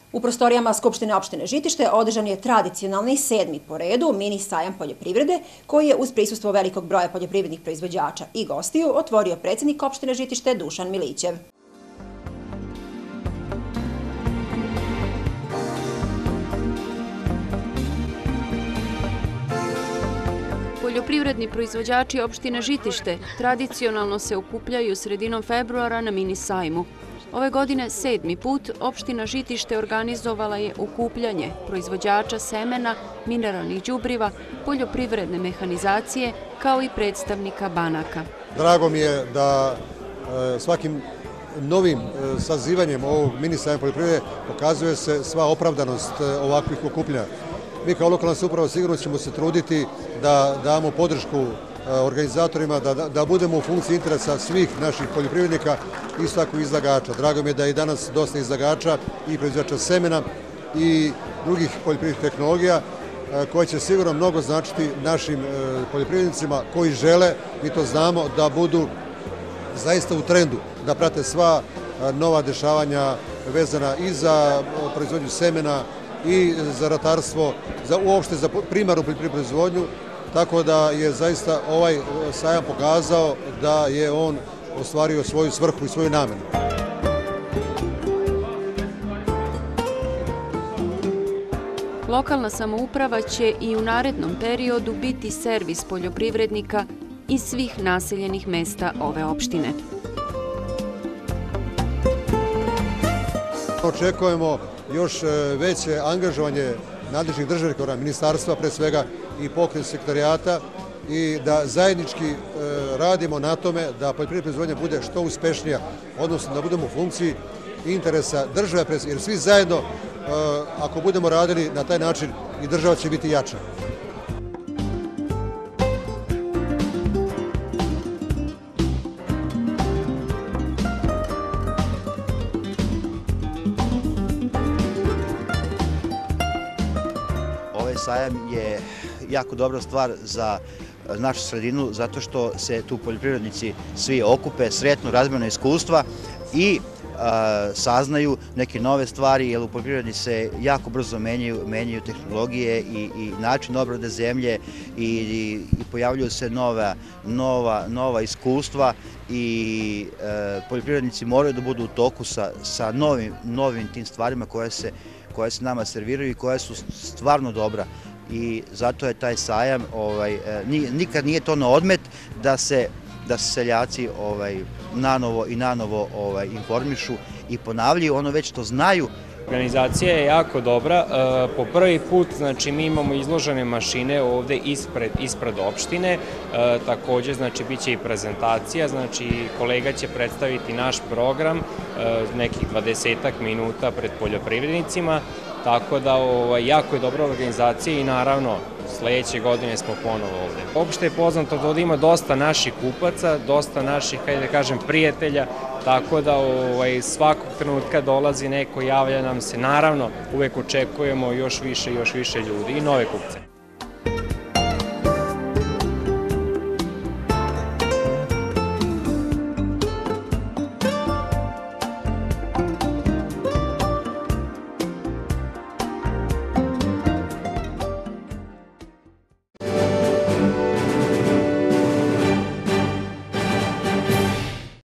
U prostorijama Skupštine opštine Žitište održan je tradicionalni 7. po redu mini sajam poljoprivrede koji je uz prisustvo velikog broja poljoprivrednih proizvođača i gostiju otvorio predsjednik opštine Žitište Dušan Milićev. Poljoprivredni proizvođači opštine Žitište tradicionalno se okupljaju sredinom februara na mini sajmu. Ove godine 7. put opština Žitište organizovala je okupljanje proizvođača semena, mineralnih đubriva, poljoprivredne mehanizacije kao i predstavnika banaka. Drago mi je da svakim novim sazivanjem ovog mini sajma poljoprivrede pokazuje se sva opravdanost ovakvih okupljanja. Mi kao lokalna samouprava sigurno ćemo se truditi da damo podršku organizatorima, da budemo u funkciji interesa svih naših poljoprivrednika, isto tako i izlagača. Drago mi je da je danas dosta izlagača i proizvođača semena i drugih poljoprivrednih tehnologija koje će sigurno mnogo značiti našim poljoprivrednicima koji žele, mi to znamo, da budu zaista u trendu, da prate sva nova dešavanja vezana i za proizvodnju semena i za ratarstvo, uopšte za primarnu poljoprivrednu proizvodnju, tako da je zaista ovaj sajam pokazao da je on ostvario svoju svrhu i svoju namenu. Lokalna samouprava će i u narednom periodu biti servis poljoprivrednika iz svih naseljenih mesta ove opštine. Očekujemo još veće angažovanje nadležnih državnih organa, ministarstva pre svega i pokrajinskog sekretarijata i da zajednički radimo na tome da poljoprivredna proizvodnja bude što uspešnija, odnosno da budemo u funkciji interesa države, jer svi zajedno, ako budemo radili na taj način, i država će biti jača. Ovaj sajam je jako dobra stvar za našu sredinu zato što se tu poljoprivrednici svi okupe, sretnu, razmjenu iskustva i saznaju neke nove stvari, jer u poljoprivredi se jako brzo menjaju tehnologije i način obrade zemlje i pojavljuju se nova iskustva i poljoprivrednici moraju da budu u toku sa novim tim stvarima koje se nama serviraju i koje su stvarno dobra. I zato je taj sajam, nikad nije to na odmet da se seljaci nanovo informišu i ponavljaju ono već što znaju. Organizacija je jako dobra. Po prvi put, znači, mi imamo izložene mašine ovde ispred opštine. Takođe, znači, bit će i prezentacija. Znači, kolega će predstaviti naš program nekih 20 minuta pred poljoprivrednicima. Tako da, jako je dobra organizacija i naravno, sledeće godine smo ponovo ovde. Opšte je poznato da ovde ima dosta naših kupaca, dosta naših, hajde da kažem, prijatelja, tako da svakog trenutka dolazi neko, javlja nam se. Naravno, uvek očekujemo još više ljudi i nove kupce.